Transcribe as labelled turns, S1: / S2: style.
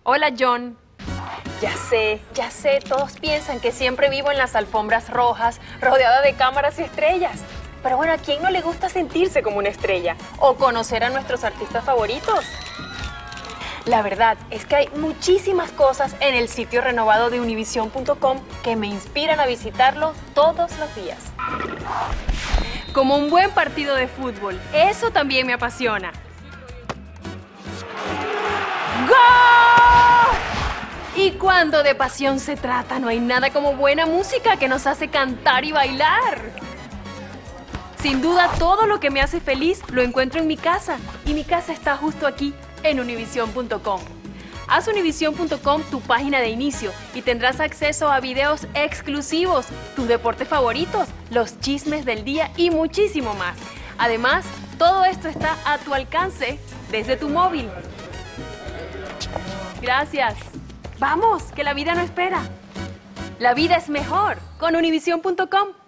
S1: Hola, John. Ya sé, todos piensan que siempre vivo en las alfombras rojas, rodeada de cámaras y estrellas. Pero bueno, ¿a quién no le gusta sentirse como una estrella? O conocer a nuestros artistas favoritos. La verdad es que hay muchísimas cosas en el sitio renovado de Univision.com que me inspiran a visitarlo todos los días. Como un buen partido de fútbol, eso también me apasiona. ¡Gol! Y cuando de pasión se trata, no hay nada como buena música que nos hace cantar y bailar. Sin duda, todo lo que me hace feliz lo encuentro en mi casa. Y mi casa está justo aquí, en Univision.com. Haz Univision.com tu página de inicio y tendrás acceso a videos exclusivos, tus deportes favoritos, los chismes del día y muchísimo más. Además, todo esto está a tu alcance desde tu móvil. Gracias. Vamos, que la vida no espera. La vida es mejor con Univision.com.